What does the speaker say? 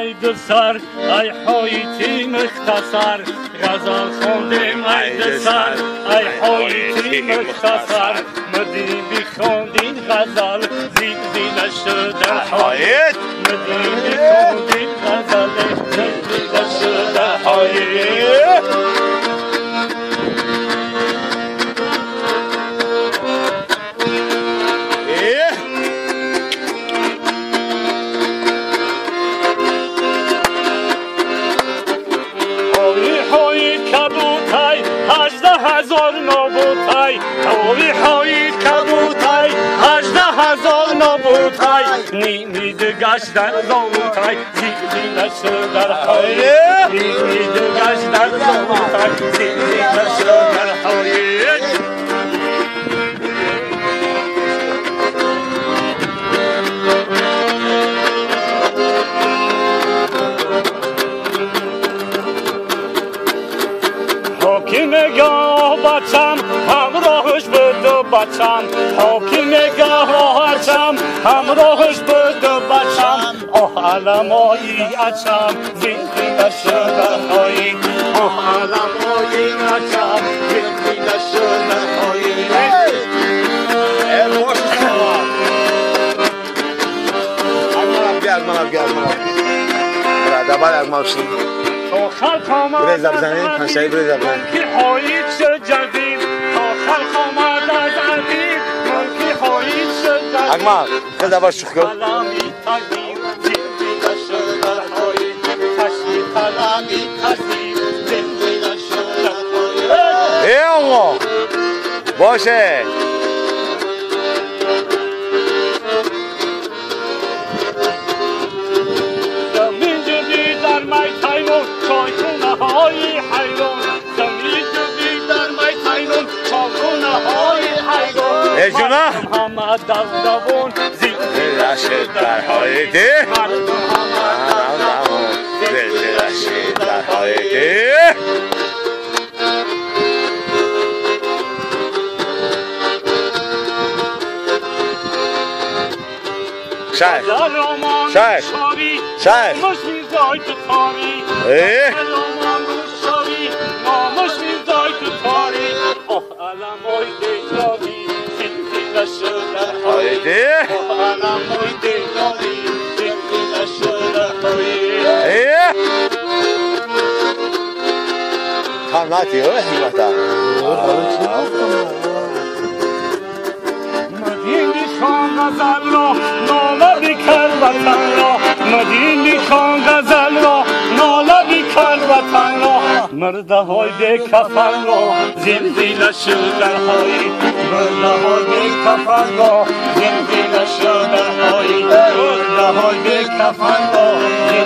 مید سر ای حایتی مختصر غزل خوندیم مید سر ای حایتی مختصر مدی بخوندین غزل زیر زیر شده حایت مدی بخوندین غزل زیر زیر شده حایت نیمی دگشت در زاموتای زیرش در حایت نیمی دگشت در زاموتای زیرش در حایت حاکم گاه بچم همراهش بده بچم حاکم گاه بچم همراهش بده بچم آه علمایی اچم زیر شده هایی آه علمایی اچم زیر شده هایی منم دبال ماشین بریز بزنید پنشایی بریز بزنید که هایید شد جدید تا خلق آمد از عدید که هایید شد جدید اگمال که دبال شخ کن کلامی تقدیم زندگی شد در هایید تشتی کلامی تقدیم زندگی شد در هایید ای آقا باشه ای جونا محمد دوون زیر در حایتی زیر در حایتی شاید شاید شاید ای هایده tam nati o himata مدینی خان غزل را ناله بیکر وطن را مدینی خان غزل را ناله بیکر وطن را مرده های به کفن را زنزیل شدر هایی مرده های به کفن را زنزیل شدر هایی مرده های به کفن را